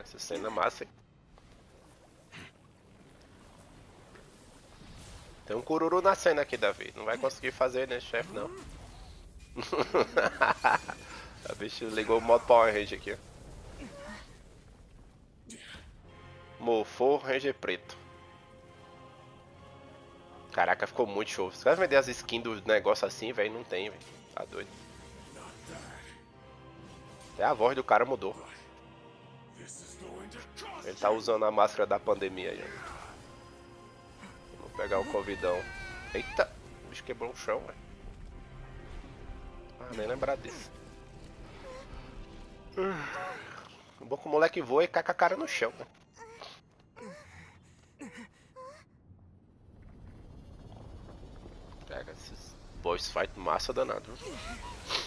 Essa cena é massa, hein? Tem um cururu na cena aqui, Davi. Não vai conseguir fazer, né, chefe, não. A bicho ligou o modo Power Ranger aqui, ó. Mofou Ranger preto. Caraca, ficou muito show. Você vai vender as skins do negócio assim, velho? Não tem, velho. Tá doido. Até a voz do cara mudou. Ele tá usando a máscara da pandemia aí, ó. Vou pegar o covidão. Eita! O bicho quebrou o chão, velho. Ah, nem lembrar disso. O bom que o moleque voa e cai com a cara no chão, né? Pega esses boss fight massa danado, viu?